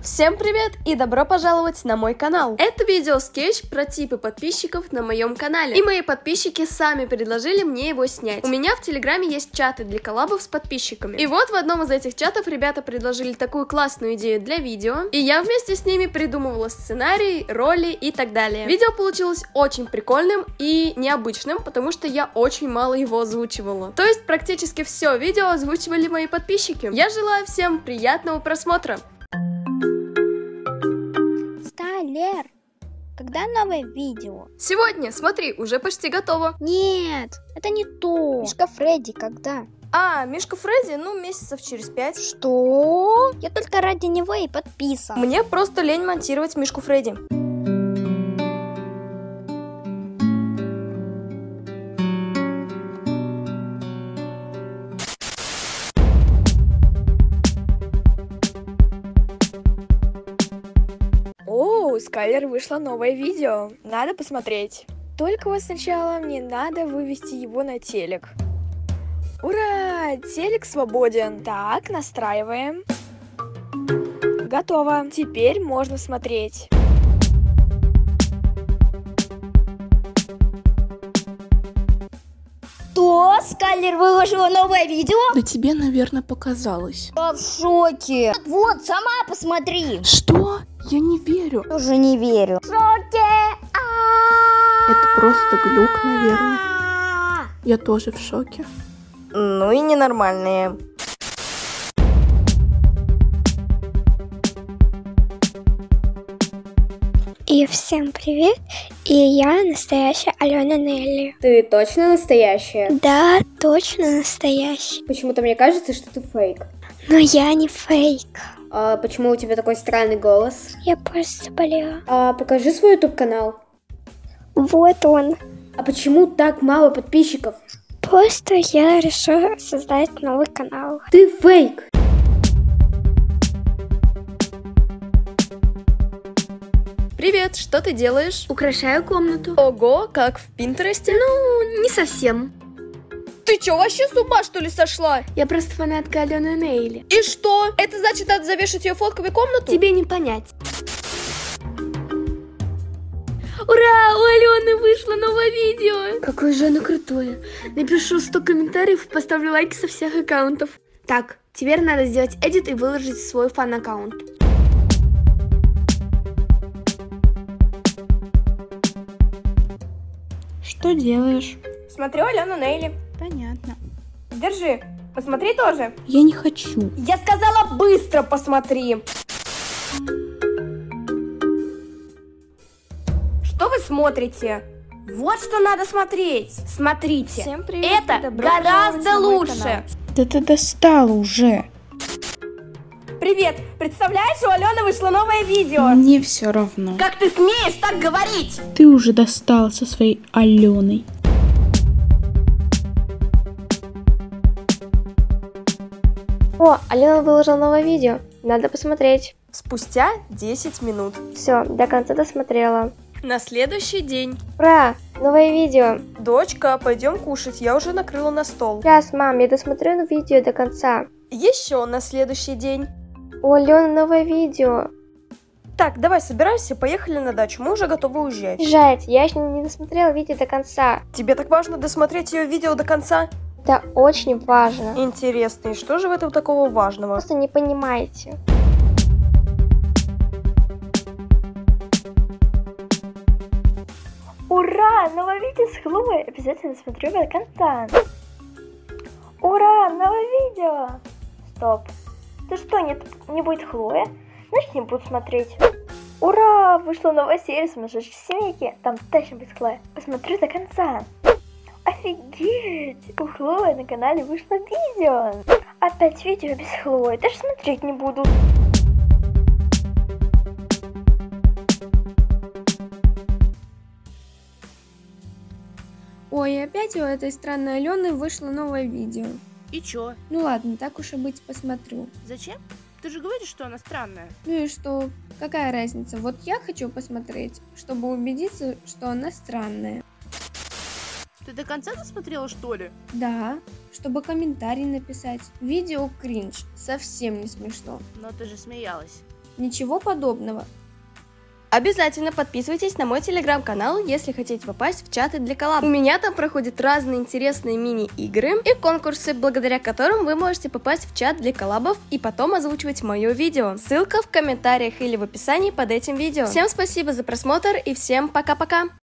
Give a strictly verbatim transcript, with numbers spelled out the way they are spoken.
Всем привет и добро пожаловать на мой канал. Это видео-скетч про типы подписчиков на моем канале. И мои подписчики сами предложили мне его снять. У меня в Телеграме есть чаты для коллабов с подписчиками. И вот в одном из этих чатов ребята предложили такую классную идею для видео. И я вместе с ними придумывала сценарий, роли и так далее. Видео получилось очень прикольным и необычным, потому что я очень мало его озвучивала. То есть практически все видео озвучивали мои подписчики. Я желаю всем приятного просмотра. Лер, когда новое видео? Сегодня, смотри, уже почти готово. Нет, это не то. Мишка Фредди когда? А, Мишка Фредди, ну, месяцев через пять. Что? Я только ради него и подписан. Мне просто лень монтировать Мишку Фредди. У Скайлер вышло новое видео. Надо посмотреть. Только вот сначала мне надо вывести его на телек. Ура! Телек свободен. Так, настраиваем. Готово. Теперь можно смотреть. Что? Скайлер выложила новое видео? Да тебе, наверное, показалось. Я в шоке. Вот, сама посмотри. Что? Я не верю. Тоже не верю. В шоке. Это просто глюк, наверное. Я тоже в шоке. Ну и ненормальные. И всем привет, и я настоящая Алена Нелли. Ты точно настоящая? Да, точно настоящая. Почему-то мне кажется, что ты фейк. Но я не фейк. А почему у тебя такой странный голос? Я просто заболела. А покажи свой ютуб-канал. Вот он. А почему так мало подписчиков? Просто я решила создать новый канал. Ты фейк. Привет, что ты делаешь? Украшаю комнату. Ого, как в Пинтересте? Ну, не совсем. Ты чё, вообще с ума, что ли, сошла? Я просто фанатка Алены Нейли. И что? Это значит, надо завешать ее фотками комнату? Тебе не понять. Ура! У Алены вышло новое видео! Какое же оно крутое. Напишу сто комментариев и поставлю лайки со всех аккаунтов. Так, теперь надо сделать эдит и выложить в свой фан-аккаунт. Что делаешь? Смотрю Алену Нейли. Понятно. Держи, посмотри тоже. Я не хочу. Я сказала, быстро посмотри. Что вы смотрите? Вот что надо смотреть. Смотрите. Всем привет, это гораздо лучше. Да ты достала уже. Привет. Представляешь, у Алены вышло новое видео. Мне все равно. Как ты смеешь так говорить? Ты уже достала со своей Аленой. О, Алена выложила новое видео. Надо посмотреть. Спустя десять минут. Все, до конца досмотрела. На следующий день. Ура! Новое видео. Дочка, пойдем кушать, я уже накрыла на стол. Сейчас, мам, я досмотрю на видео до конца. Еще на следующий день. У Алены новое видео. Так, давай собирайся, поехали на дачу, мы уже готовы уезжать. Езжать, я еще не досмотрела видео до конца. Тебе так важно досмотреть ее видео до конца? Это очень важно. Интересно, и что же в этом такого важного? Просто не понимаете. Ура! Новое видео с Хлоей! Обязательно смотрю до конца. Ура! Новое видео! Стоп. Ты что, нет, не будет Хлоя? Значит, не буду смотреть. Ура! Вышла новая серия «Сумасшедшей семейки». Там точно будет Хлоя. Посмотрю до конца. Офигеть! У Хлои на канале вышло видео. Опять видео без Хлои. Даже смотреть не буду. Ой, опять у этой странной Алены вышло новое видео. И чё? Ну ладно, так уж и быть, посмотрю. Зачем? Ты же говоришь, что она странная. Ну и что? Какая разница? Вот я хочу посмотреть, чтобы убедиться, что она странная. Ты до конца досмотрела, что ли? Да, чтобы комментарий написать. Видео кринж, совсем не смешно. Но ты же смеялась. Ничего подобного. Обязательно подписывайтесь на мой телеграм-канал, если хотите попасть в чаты для коллаб. У меня там проходят разные интересные мини-игры и конкурсы, благодаря которым вы можете попасть в чат для коллабов и потом озвучивать мое видео. Ссылка в комментариях или в описании под этим видео. Всем спасибо за просмотр и всем пока-пока!